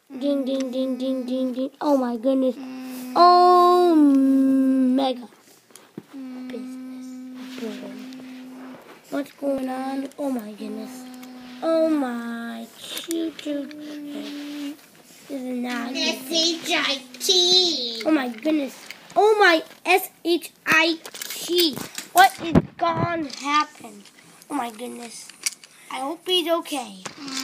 Ding, ding, ding, ding, ding, ding. Oh my goodness. Oh, mega business. What's going on? Oh my goodness. Oh my choo-choo. This is not good. S-H-I-T. Oh my goodness. Oh my S-H-I-T. What is gone happen? Oh my goodness. I hope he's okay.